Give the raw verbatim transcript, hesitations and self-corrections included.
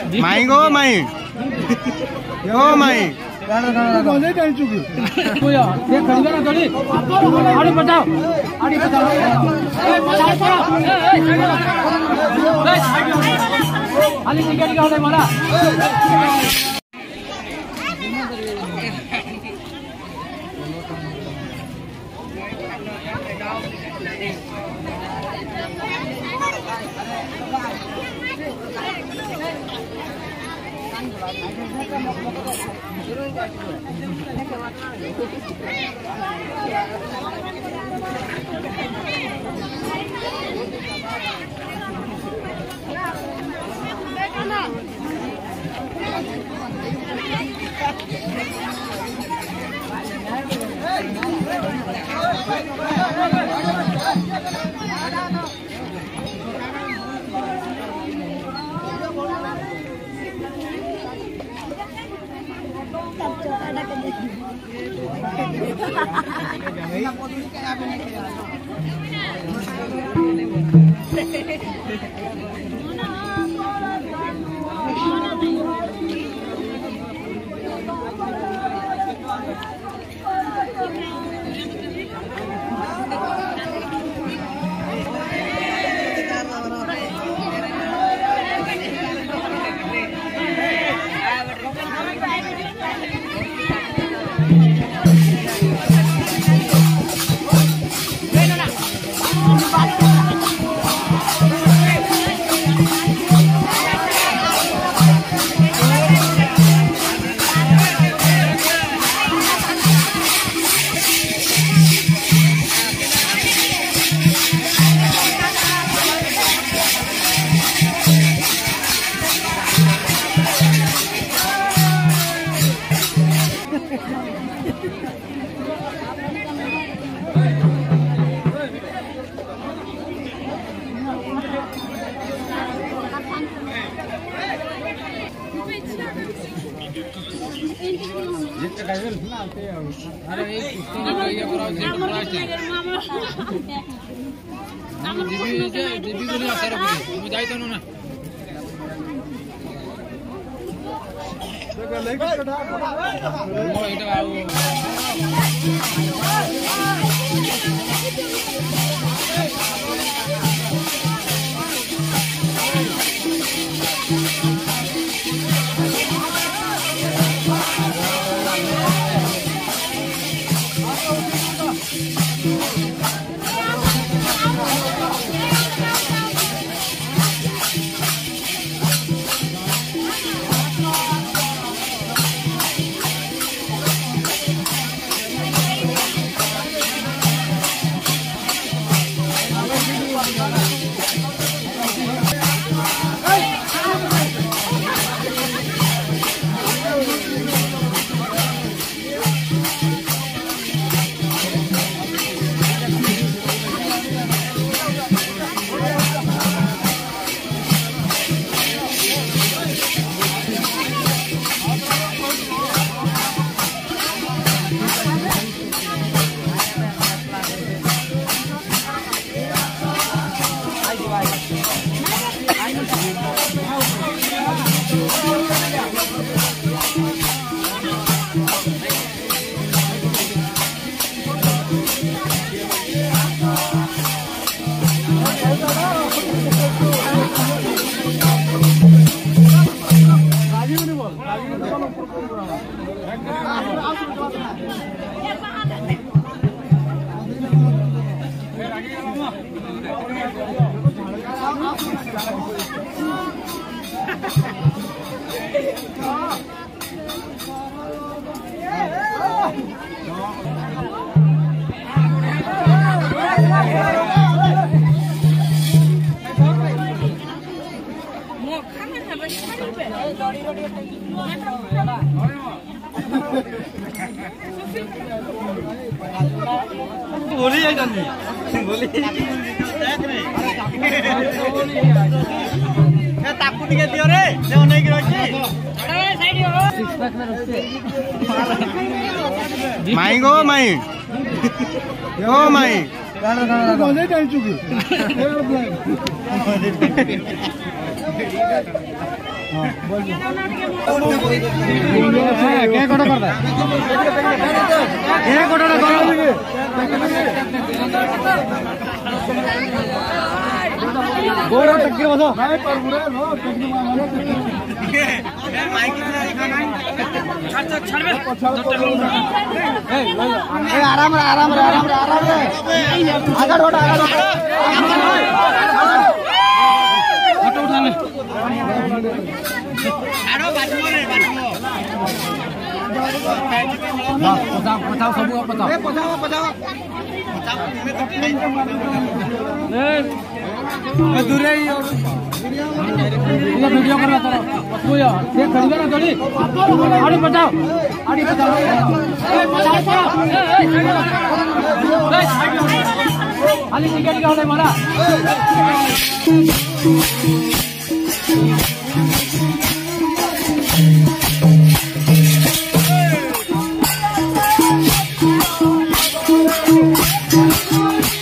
माई गो माई यो माई बोले कहीं चुकी वो यार ये खड़ी ना थोड़ी आड़ी बचाओ आड़ी बचाओ ए बचाओ ए खाली टिकट का होने मारा अरे एक ये कराओ जे कराओ दीदी जे दीदी को नहीं आकर मैं जाई तो ना देखो लेके चढ़ा वो एटा आओ बोली जाए जल्दी बोली ताकू टिके दियो रे से ओनै की रहछि अरे साइड हो सिक्स पैक में रखते माई गो माई यो माई गाना गाना बोले कहीं चुकी क्या कोटा करता है क्या कोटा करो गोरा टक्के बसो नहीं पर बुरे नो टक्के मारो माइक में दिखाना छड़ छड़ में ए आराम रे आराम रे आराम रे आराम रे आगे उठा आगे उठा फोटो उठा ले आरो बाजू रे बाजू हां पचाओ पचाओ सब पचाओ ए पचाओ पचाओ पचाओ में तो ए दूर ही ये वीडियो कर रहा था तू यार देख खड़ी ना थोड़ी आड़ी बचाओ आड़ी बचाओ ए बचाओ ए ए खाली टिकट का होले मारा Thank you.